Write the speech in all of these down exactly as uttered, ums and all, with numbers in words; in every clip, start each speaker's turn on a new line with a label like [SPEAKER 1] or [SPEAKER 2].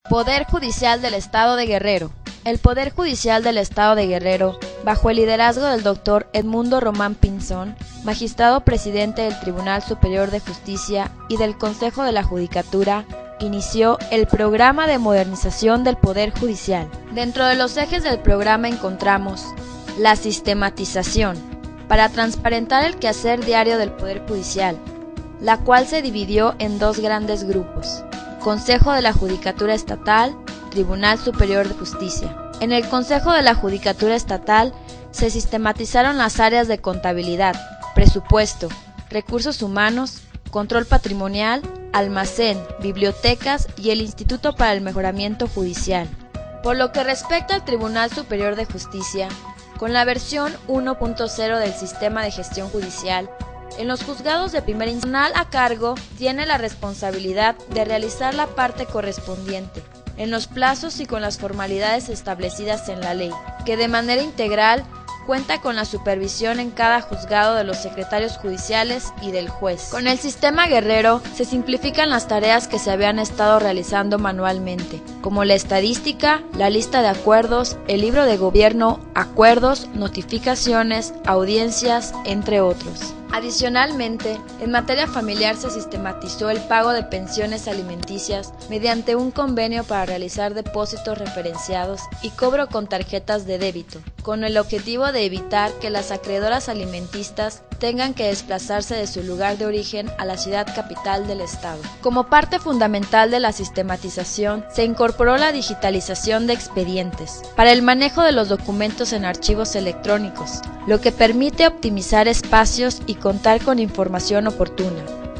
[SPEAKER 1] Poder Judicial del Estado de Guerrero. El Poder Judicial del Estado de Guerrero, bajo el liderazgo del doctor Edmundo Román Pinzón, magistrado presidente del Tribunal Superior de Justicia y del Consejo de la Judicatura, inició el programa de modernización del Poder Judicial. Dentro de los ejes del programa encontramos la sistematización, para transparentar el quehacer diario del Poder Judicial, la cual se dividió en dos grandes grupos: Consejo de la Judicatura Estatal, Tribunal Superior de Justicia. En el Consejo de la Judicatura Estatal se sistematizaron las áreas de contabilidad, presupuesto, recursos humanos, control patrimonial, almacén, bibliotecas y el Instituto para el Mejoramiento Judicial. Por lo que respecta al Tribunal Superior de Justicia, con la versión uno punto cero del Sistema de Gestión Judicial, en los juzgados de primera instancia, a cargo tiene la responsabilidad de realizar la parte correspondiente, en los plazos y con las formalidades establecidas en la ley, que de manera integral cuenta con la supervisión en cada juzgado de los secretarios judiciales y del juez. Con el sistema Guerrero se simplifican las tareas que se habían estado realizando manualmente, como la estadística, la lista de acuerdos, el libro de gobierno, acuerdos, notificaciones, audiencias, entre otros. Adicionalmente, en materia familiar se sistematizó el pago de pensiones alimenticias mediante un convenio para realizar depósitos referenciados y cobro con tarjetas de débito, con el objetivo de evitar que las acreedoras alimentistas tengan que desplazarse de su lugar de origen a la ciudad capital del estado. Como parte fundamental de la sistematización, se incorporó la digitalización de expedientes para el manejo de los documentos en archivos electrónicos, lo que permite optimizar espacios y contar con información oportuna.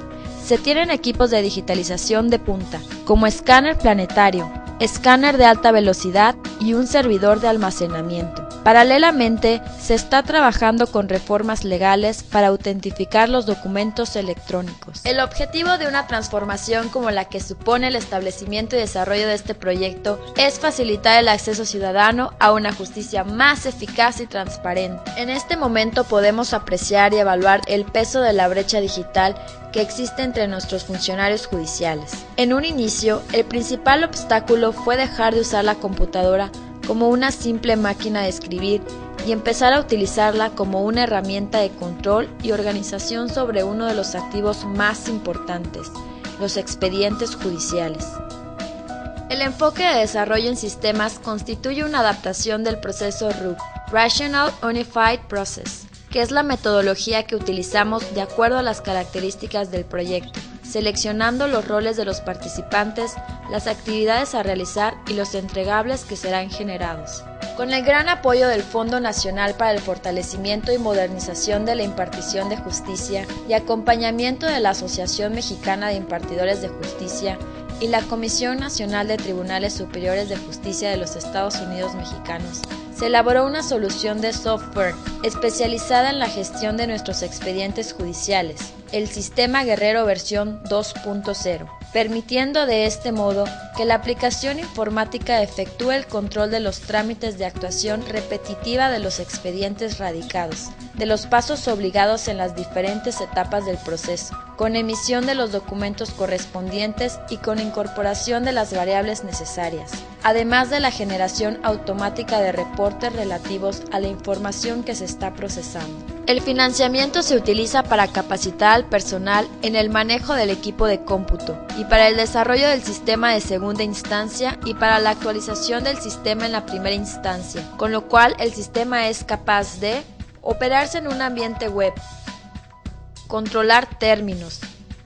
[SPEAKER 1] Se tienen equipos de digitalización de punta, como escáner planetario, escáner de alta velocidad y un servidor de almacenamiento. Paralelamente, se está trabajando con reformas legales para autentificar los documentos electrónicos. El objetivo de una transformación como la que supone el establecimiento y desarrollo de este proyecto es facilitar el acceso ciudadano a una justicia más eficaz y transparente. En este momento podemos apreciar y evaluar el peso de la brecha digital que existe entre nuestros funcionarios judiciales. En un inicio, el principal obstáculo fue dejar de usar la computadora como una simple máquina de escribir y empezar a utilizarla como una herramienta de control y organización sobre uno de los activos más importantes, los expedientes judiciales. El enfoque de desarrollo en sistemas constituye una adaptación del proceso R U P, Rational Unified Process, que es la metodología que utilizamos de acuerdo a las características del proyecto, seleccionando los roles de los participantes, las actividades a realizar y los entregables que serán generados. Con el gran apoyo del Fondo Nacional para el Fortalecimiento y Modernización de la Impartición de Justicia y acompañamiento de la Asociación Mexicana de Impartidores de Justicia y la Comisión Nacional de Tribunales Superiores de Justicia de los Estados Unidos Mexicanos, se elaboró una solución de software especializada en la gestión de nuestros expedientes judiciales, el Sistema Guerrero versión dos punto cero, permitiendo de este modo que la aplicación informática efectúe el control de los trámites de actuación repetitiva de los expedientes radicados, de los pasos obligados en las diferentes etapas del proceso, con emisión de los documentos correspondientes y con incorporación de las variables necesarias, además de la generación automática de reportes relativos a la información que se está procesando. El financiamiento se utiliza para capacitar al personal en el manejo del equipo de cómputo y para el desarrollo del sistema de segunda instancia y para la actualización del sistema en la primera instancia, con lo cual el sistema es capaz de operarse en un ambiente web, controlar términos,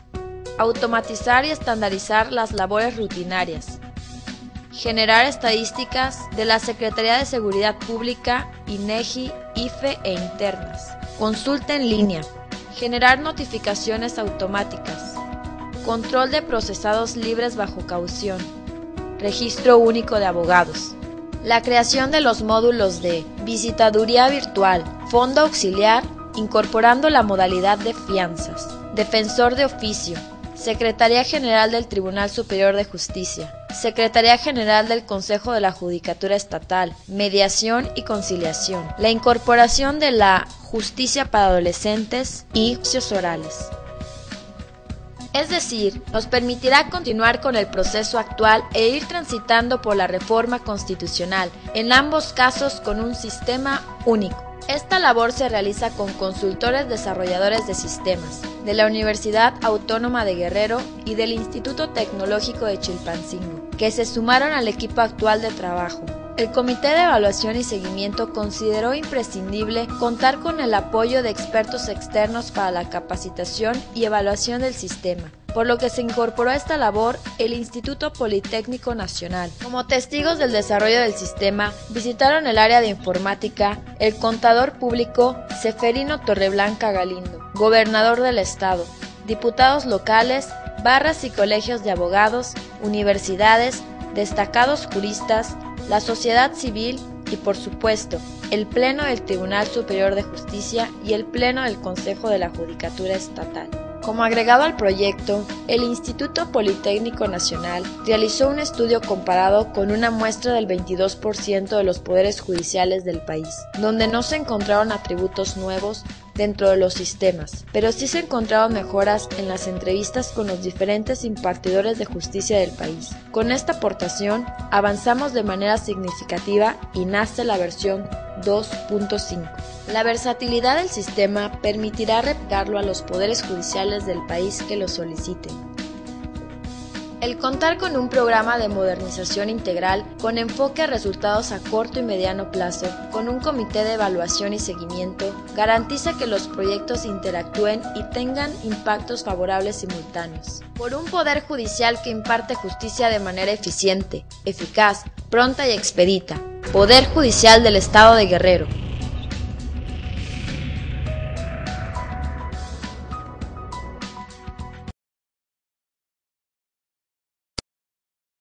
[SPEAKER 1] automatizar y estandarizar las labores rutinarias, generar estadísticas de la Secretaría de Seguridad Pública, INEGI, IFE e internas, consulta en línea, generar notificaciones automáticas, control de procesados libres bajo caución, registro único de abogados, la creación de los módulos de visitaduría virtual, fondo auxiliar, incorporando la modalidad de fianzas, defensor de oficio, Secretaría General del Tribunal Superior de Justicia, Secretaría General del Consejo de la Judicatura Estatal, mediación y conciliación, la incorporación de la justicia para adolescentes y juicios orales. Es decir, nos permitirá continuar con el proceso actual e ir transitando por la reforma constitucional, en ambos casos con un sistema único. Esta labor se realiza con consultores desarrolladores de sistemas, de la Universidad Autónoma de Guerrero y del Instituto Tecnológico de Chilpancingo, que se sumaron al equipo actual de trabajo. El Comité de Evaluación y Seguimiento consideró imprescindible contar con el apoyo de expertos externos para la capacitación y evaluación del sistema, por lo que se incorporó a esta labor el Instituto Politécnico Nacional. Como testigos del desarrollo del sistema, visitaron el área de informática el contador público Ceferino Torreblanca Galindo, gobernador del estado, diputados locales, barras y colegios de abogados, universidades, destacados juristas, la sociedad civil y, por supuesto, el Pleno del Tribunal Superior de Justicia y el Pleno del Consejo de la Judicatura Estatal. Como agregado al proyecto, el Instituto Politécnico Nacional realizó un estudio comparado con una muestra del veintidós por ciento de los poderes judiciales del país, donde no se encontraron atributos nuevos dentro de los sistemas, pero sí se encontraron mejoras en las entrevistas con los diferentes impartidores de justicia del país. Con esta aportación, avanzamos de manera significativa y nace la versión dos punto cinco. La versatilidad del sistema permitirá replicarlo a los poderes judiciales del país que lo soliciten. El contar con un programa de modernización integral con enfoque a resultados a corto y mediano plazo, con un comité de evaluación y seguimiento, garantiza que los proyectos interactúen y tengan impactos favorables simultáneos. Por un poder judicial que imparte justicia de manera eficiente, eficaz, pronta y expedita. Poder Judicial del Estado de Guerrero.